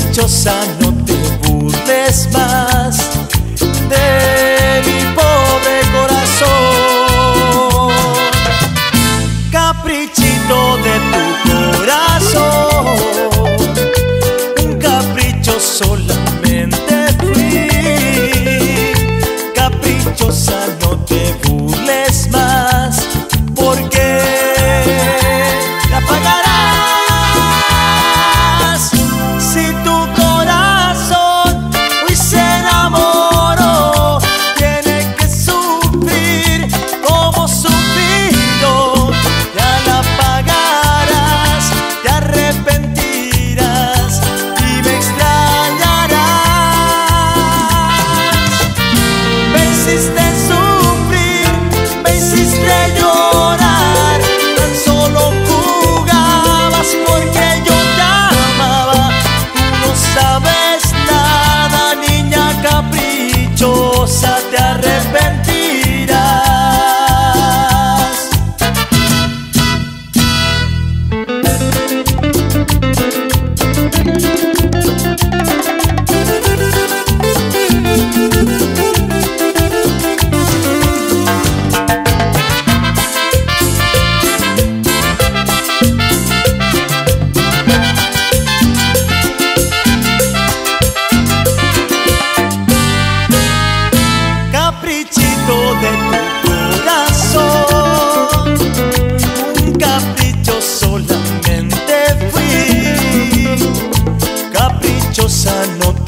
caprichosa, no te burles más de mi pobre corazón. Caprichito de tu corazón, un capricho solamente fui. Caprichosa, no te burles más, porque la pagarás. Si tu corazón hoy se enamoró, tiene que sufrir como sufrido. Ya la pagarás, te arrepentirás y me extrañarás. Me hiciste sufrir, me hiciste llorar, tan solo jugabas porque yo te amaba. Tú no sabes nada, niña caprichosa, te arrepentirás. Caprichito de tu corazón, un capricho solamente fui. Caprichosa, no